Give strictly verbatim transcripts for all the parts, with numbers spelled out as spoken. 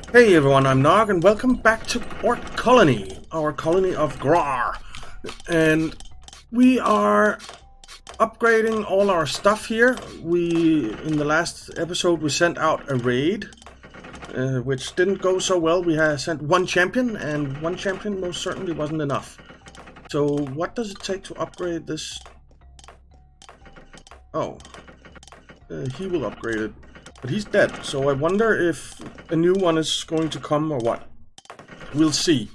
Hey everyone, I'm Nog and welcome back to Orc Colony, our colony of Grar. And we are upgrading all our stuff here. We, in the last episode, we sent out a raid, uh, which didn't go so well. We had sent one champion, and one champion most certainly wasn't enough. So what does it take to upgrade this? Oh, uh, he will upgrade it. But he's dead, so I wonder if a new one is going to come or what. We'll see.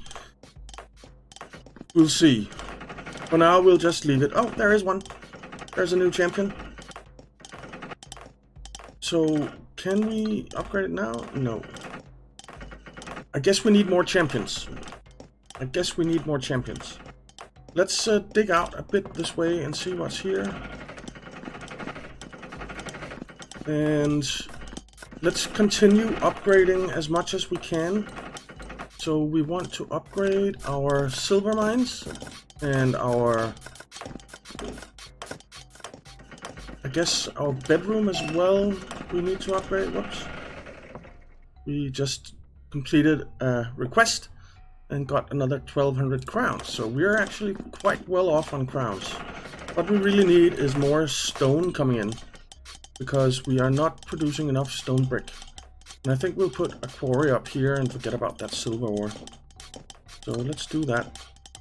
We'll see. For now, we'll just leave it. Oh, there is one. There's a new champion. So, can we upgrade it now? No. I guess we need more champions. I guess we need more champions. Let's uh, dig out a bit this way and see what's here. And let's continue upgrading as much as we can. So we want to upgrade our silver mines and our, I guess our bedroom as well we need to upgrade. Whoops. We just completed a request and got another twelve hundred crowns. So we're actually quite well off on crowns. What we really need is more stone coming in, because we are not producing enough stone brick. And I think we'll put a quarry up here and forget about that silver ore. So let's do that.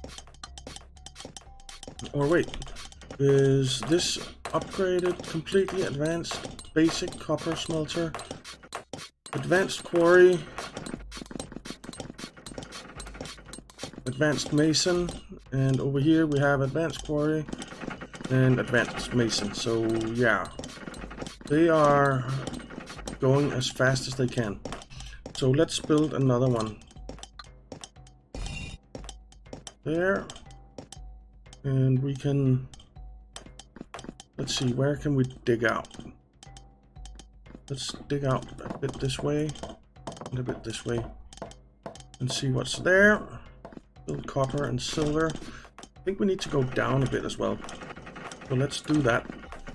Or wait, is this upgraded, completely advanced, basic copper smelter, advanced quarry, advanced mason, and over here we have advanced quarry and advanced mason. So yeah. They are going as fast as they can. So let's build another one. There. And we can... Let's see, where can we dig out? Let's dig out a bit this way, and a bit this way. And see what's there. Build copper and silver. I think we need to go down a bit as well. So let's do that.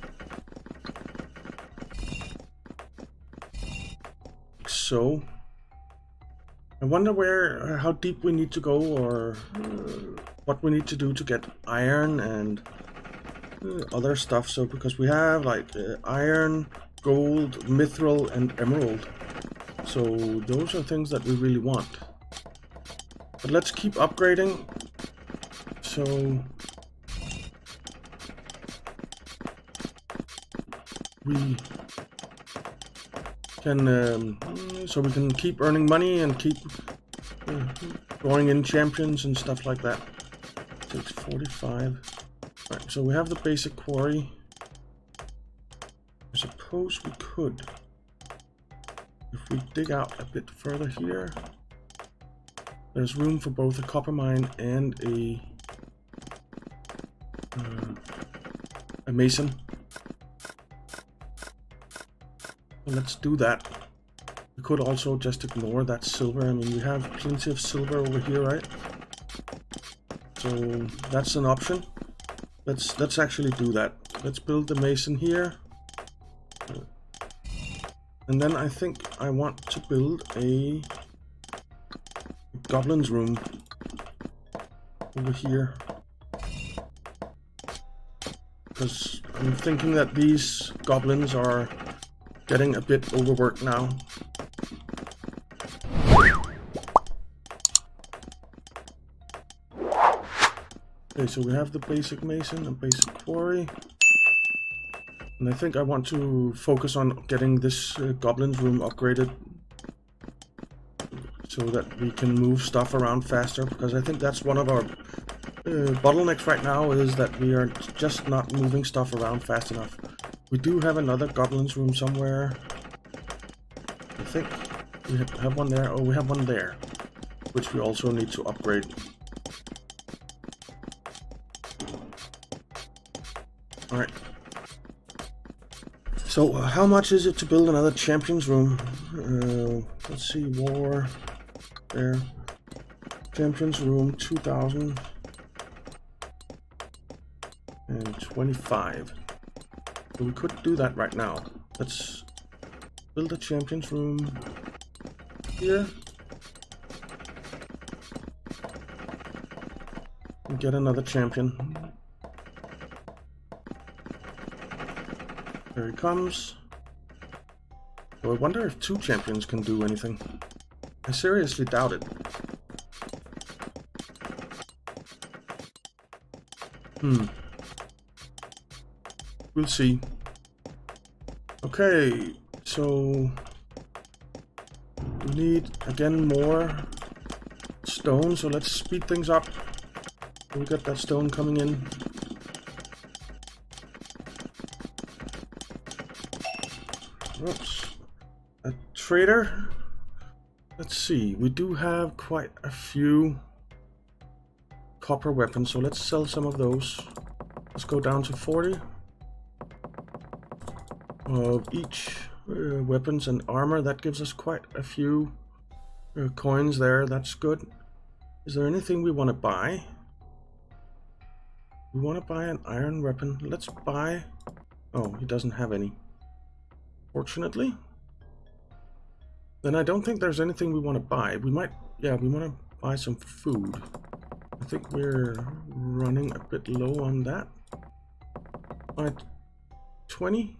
So, I wonder where, how deep we need to go, or uh, what we need to do to get iron and uh, other stuff. So, because we have like uh, iron, gold, mithril, and emerald. So, those are things that we really want. But let's keep upgrading. So, we can um, so we can keep earning money and keep uh, going in champions and stuff like that. Takes forty-five. Right, so we have the basic quarry. I suppose we could, if we dig out a bit further here, there's room for both a copper mine and a uh, a mason. Let's do that. We could also just ignore that silver. I mean, we have plenty of silver over here, right? So that's an option. Let's let's actually do that. Let's build the mason here. And then I think I want to build a goblin's room over here. Because I'm thinking that these goblins are getting a bit overworked now. Okay, so we have the basic mason and basic quarry. And I think I want to focus on getting this uh, goblin's room upgraded, so that we can move stuff around faster, because I think that's one of our uh, bottlenecks right now, is that we are just not moving stuff around fast enough. We do have another goblin's room somewhere. I think we have one there. Oh, we have one there, which we also need to upgrade. Alright. So, uh, how much is it to build another champion's room? Uh, let's see, war. There. Champion's room, two thousand. And twenty-five. So we could do that right now. Let's build a champion's room here. get another champion. There he comes. So I wonder if two champions can do anything. I seriously doubt it. Hmm. We'll see. Okay, so we need again more stone, so let's speed things up. We got that stone coming in. Oops. A trader. Let's see, we do have quite a few copper weapons, so let's sell some of those. Let's go down to forty of each uh, weapons and armor. That gives us quite a few uh, coins there. That's good. Is there anything we want to buy? We want to buy an iron weapon. Let's buy... Oh, he doesn't have any. Fortunately. Then I don't think there's anything we want to buy. We might... Yeah, we want to buy some food. I think we're running a bit low on that. Alright, twenty.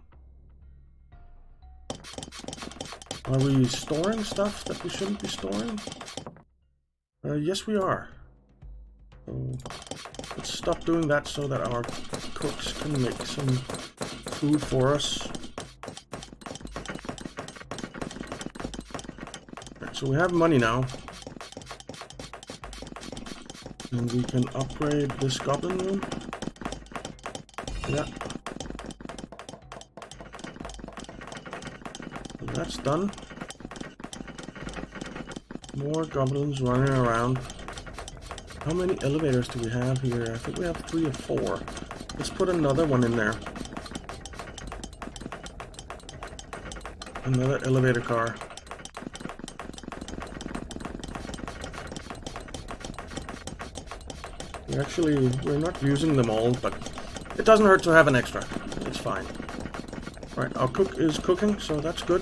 Are we storing stuff that we shouldn't be storing? Uh, yes, we are. So let's stop doing that so that our cooks can make some food for us. Right, so we have money now. And we can upgrade this goblin room. Yeah. So that's done. More goblins running around. How many elevators do we have here? I think we have three or four. Let's put another one in there. Another elevator car. We actually, we're not using them all, but it doesn't hurt to have an extra. It's fine. Right, our cook is cooking, so that's good.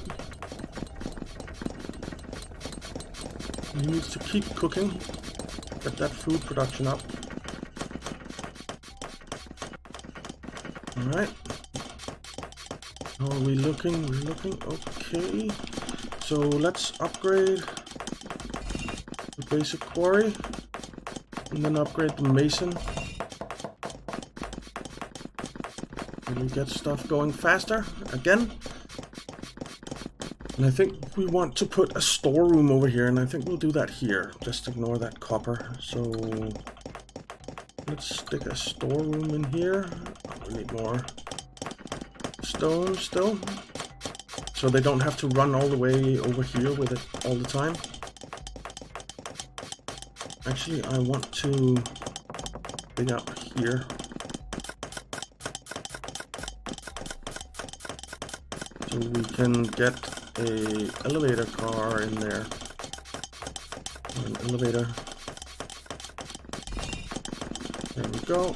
He needs to keep cooking. Get that food production up. Alright. How are we looking? We're looking okay. So let's upgrade the basic quarry. And then upgrade the mason. And we get stuff going faster again. And I think we want to put a storeroom over here, and I think we'll do that here. Just ignore that copper. So let's stick a storeroom in here. We need more stone still, so they don't have to run all the way over here with it all the time. Actually, I want to dig up here. So we can get a elevator car in there. An elevator. There we go.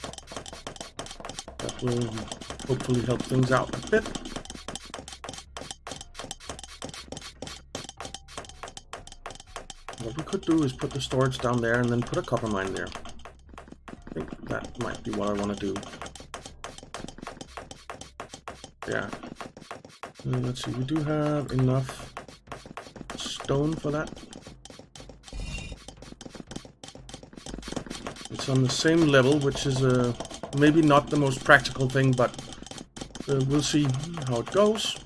That will hopefully help things out a bit. What we could do is put the storage down there and then put a copper mine there. I think that might be what I want to do. Yeah. Uh, let's see, we do have enough stone for that. It's on the same level, which is uh, maybe not the most practical thing, but uh, we'll see how it goes.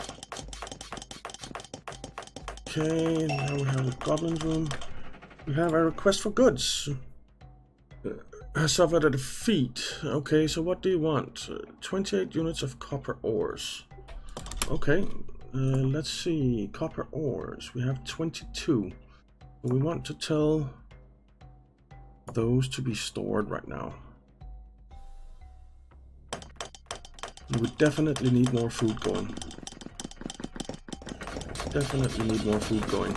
Okay, now we have a goblin's room. We have a request for goods. Uh, suffered a defeat. Okay, so what do you want? Uh, twenty-eight units of copper ores. Okay, uh, let's see. Copper ores. We have twenty-two. We want to tell those to be stored right now. We would definitely need more food going. Definitely need more food going.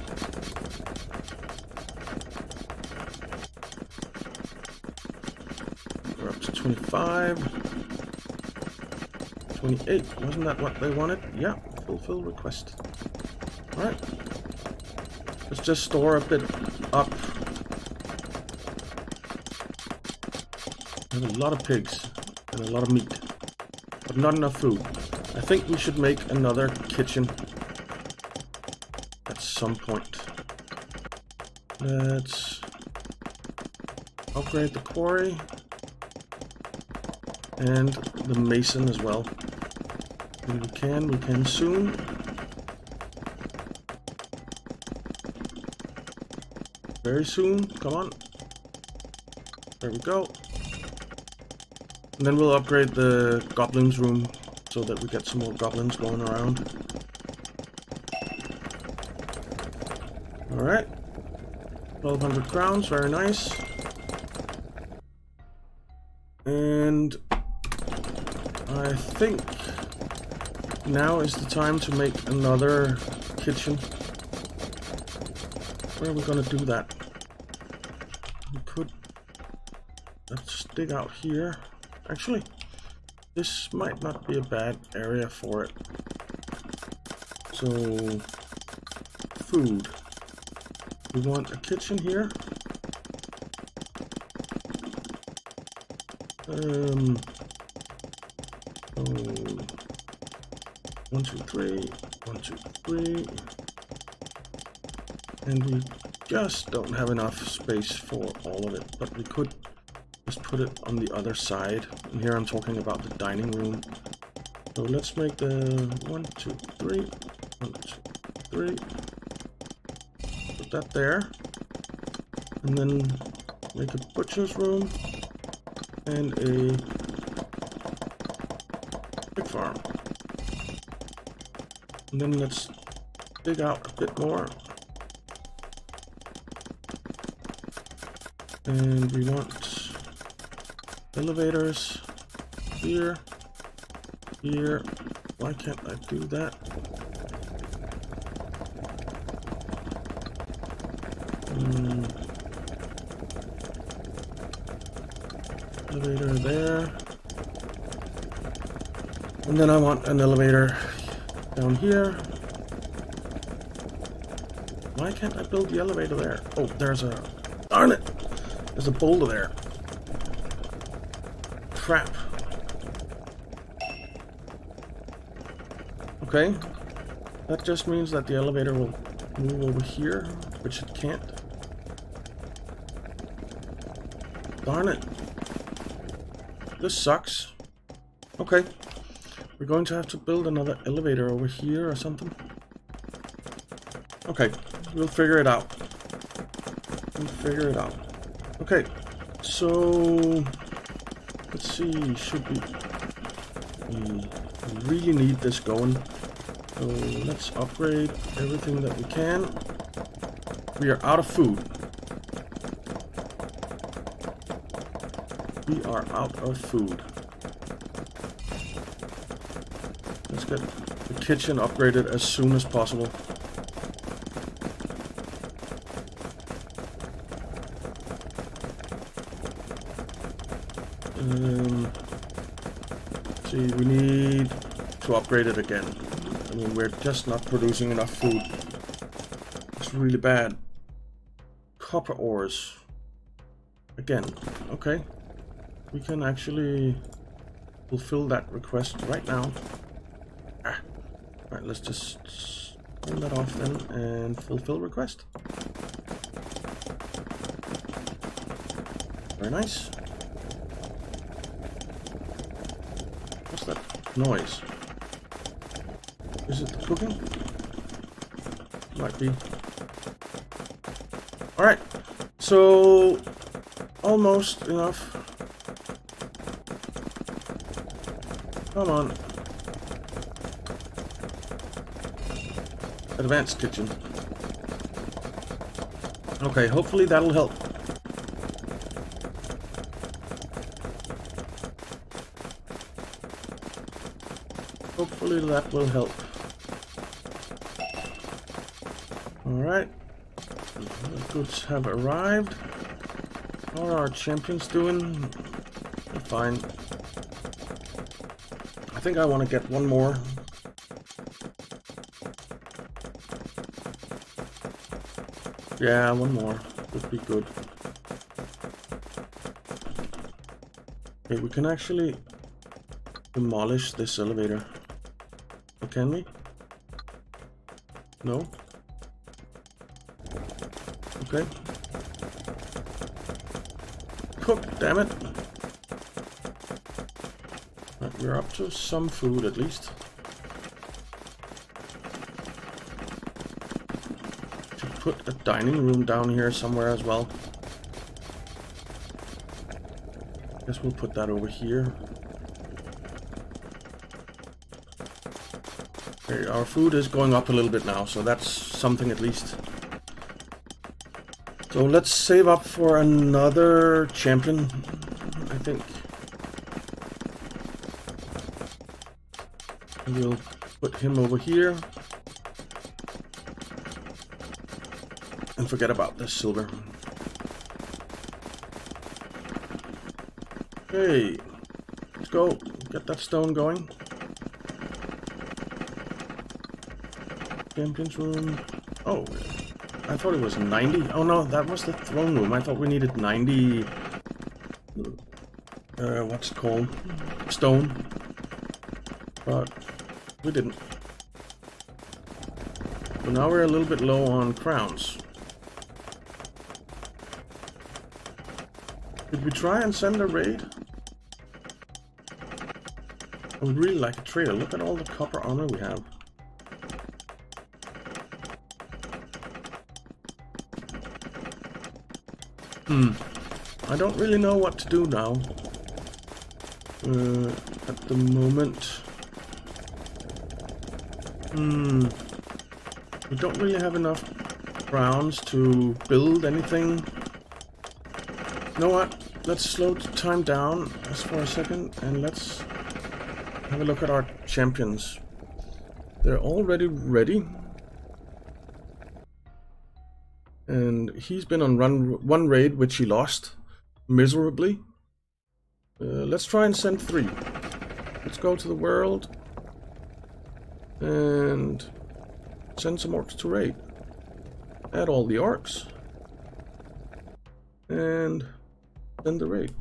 We're up to twenty-five. twenty-eight. Wasn't that what they wanted? Yeah, fulfill request. Alright. Let's just store a bit up. We have a lot of pigs and a lot of meat, but not enough food. I think we should make another kitchen at some point. Let's upgrade the quarry and the mason as well. And we can, we can soon. Very soon, come on. There we go. And then we'll upgrade the goblins room so that we get some more goblins going around. Alright. twelve hundred crowns, very nice. And I think now is the time to make another kitchen. Where are we gonna do that? We could, let's dig out here. Actually, this might not be a bad area for it. So, food. We want a kitchen here. Um, oh, one, two, three, one, two, three. And we just don't have enough space for all of it, but we could just put it on the other side. And here I'm talking about the dining room. So let's make the one, two, three, one, two, three. Put that there. And then make a butcher's room and a pig farm. And then let's dig out a bit more. And we want elevators here, here. Why can't I do that? Mm. Elevator there. And then I want an elevator down here. Why can't I build the elevator there? Oh, there's a... Darn it! There's a boulder there. Crap. Okay. That just means that the elevator will move over here, which it can't. Darn it. This sucks. Okay. We're going to have to build another elevator over here or something. Okay. We'll figure it out. We'll figure it out. Okay, so let's see, should we, we really need this going, so let's upgrade everything that we can. We are out of food. We are out of food. Let's get the kitchen upgraded as soon as possible. Um, see, we need to upgrade it again. I mean, we're just not producing enough food. It's really bad. Copper ores. Again, okay. We can actually fulfill that request right now. Ah. Alright, let's just turn that off then and fulfill request. Very nice. What's that noise? Is it the cooking? Might be. Alright, so almost enough. Come on. Advanced kitchen. Okay, hopefully that'll help. Hopefully that will help. Alright. The goods have arrived. How are our champions doing? They're fine. I think I want to get one more. Yeah, one more would be good. Okay, we can actually demolish this elevator. Or can we? No? Okay. Cook, damn it! Right, we're up to some food at least. Should put a dining room down here somewhere as well. Guess we'll put that over here. Okay, our food is going up a little bit now, so that's something at least. So let's save up for another champion, I think. We'll put him over here. And forget about this silver. Okay, let's go. Get that stone going. Champions room. Oh, I thought it was ninety. Oh no, that was the throne room. I thought we needed ninety. Uh, what's it called? Stone. But we didn't. So now we're a little bit low on crowns. Did we try and send a raid? I would really like a trader. Look at all the copper armor we have. Hmm. I don't really know what to do now. Uh, at the moment. Hmm. We don't really have enough crowns to build anything. You know what? Let's slow time down just for a second and let's have a look at our champions. They're already ready. And he's been on run one raid, which he lost miserably. Uh, let's try and send three. Let's go to the world and send some orcs to raid. Add all the orcs and send the raid.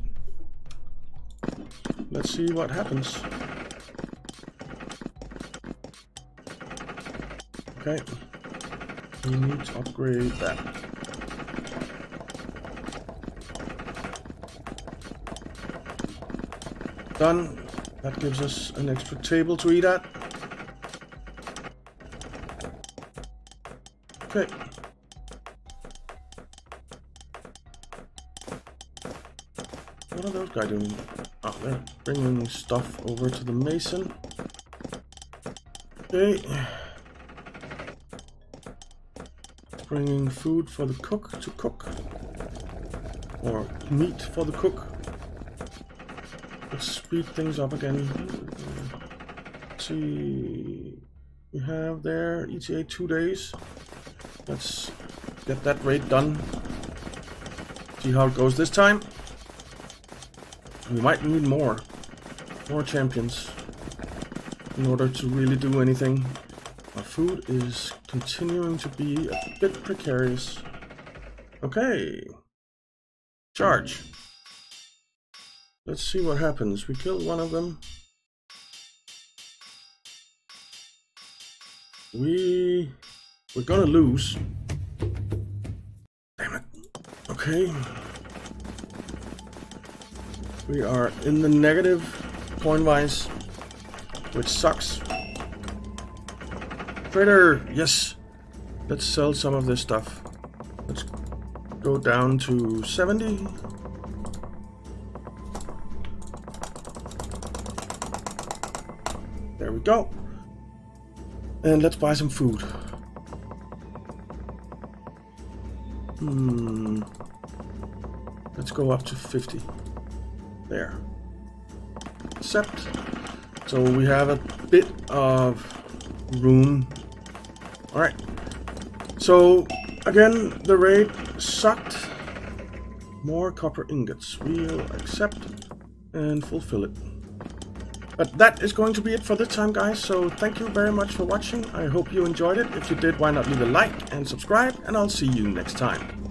Let's see what happens. Okay. We need to upgrade that. Done. That gives us an extra table to eat at. Okay. What are those guys doing? Oh, they're bringing stuff over to the mason. Okay. Bringing food for the cook to cook. Or meat for the cook. Let's speed things up again. Let's see. We have there E T A two days. Let's get that raid done. See how it goes this time. We might need more. More champions. In order to really do anything. Our food is continuing to be a bit precarious. Okay. Charge. Let's see what happens. We killed one of them. We... We're gonna lose. Damn it. Okay. We are in the negative coin-wise, which sucks. Trader, yes. Let's sell some of this stuff. Let's go down to seventy. There we go. And let's buy some food. Hmm. Let's go up to fifty. There. Accept. So we have a bit of room. Alright. So again, the raid sucked. More copper ingots. We'll accept and fulfill it. But that is going to be it for this time, guys. So thank you very much for watching. I hope you enjoyed it. If you did, why not leave a like and subscribe, and I'll see you next time.